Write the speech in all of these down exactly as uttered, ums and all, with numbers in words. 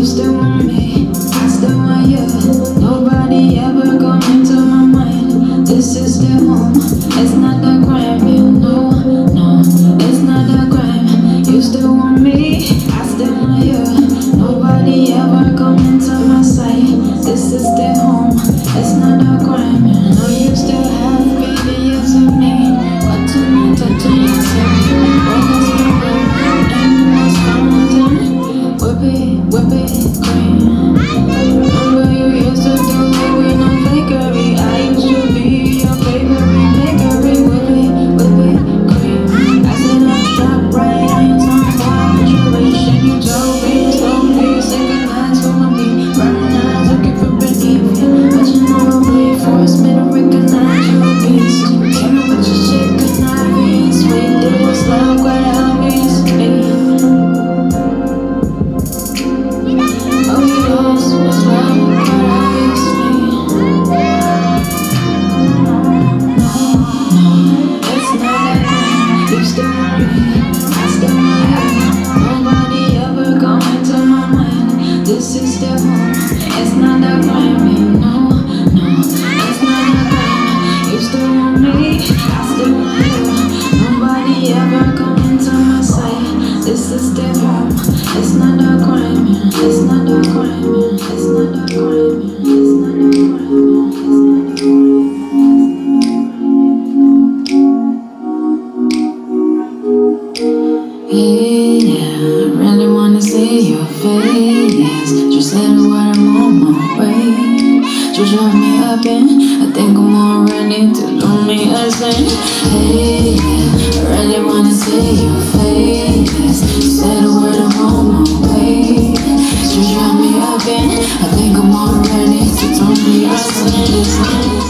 still want me, I still want you. Nobody ever come into my mind. This is still home, it's not a crime. You know, no, it's not a crime. You still want me, I still want you. Nobody ever come into my sight. This is still home, it's not a crime. You know you still have videos of me, watching me touching yourself. Well, that's my love, and that's fountain. Whip it, whip it, cream. Remember you used to do it with no fakery. I used to be your favorite bakery. Whip it, whip it, cream. I said I'm strapped right on your tongue, wild duration. You told me, told me, second lines for my beat. Burning eyes looking for beneath you. Watching all the way, force me to recognize you a beast. Came up with your shit, could not be sweet. It was love, quite obviously. Oh, yours was love, quite obviously. No, no, it's not a crime. You still want me, I still want you. Nobody ever come into my mind. This is still home, it's not a crime. You know, no, it's not a crime. You still want me, I still want you. Nobody ever come into my sight. This is still home, it's not a crime. It's not a crime. It's not a crime. It's not a crime. It's not a crime. Hey, yeah, I really wanna see your face. Just said a word, I'm on my way. Just drop me up and I think I'm all ready to do me a thing. Hey, yeah, I really wanna see your face. Just said a word, I'm on my way. Just drop me up and I think I'm all ready to do me a thing.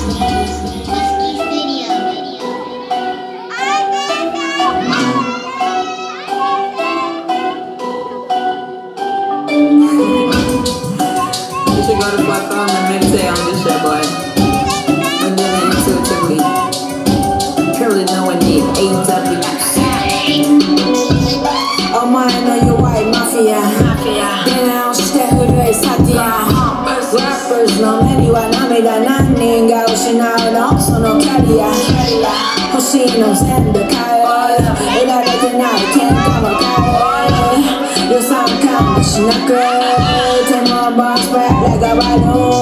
You should go to Buckle and meditate on this shit, boy. We're living intuitively. Currently knowing the aims of the Oh my, I know you're white mafia. Then I don't stay with race Satya. Rappersの目には涙何人が失うのそのキャリア欲しいの全部買え売られてない喧嘩も買え予算管理しなくてもボスプレッドが悪い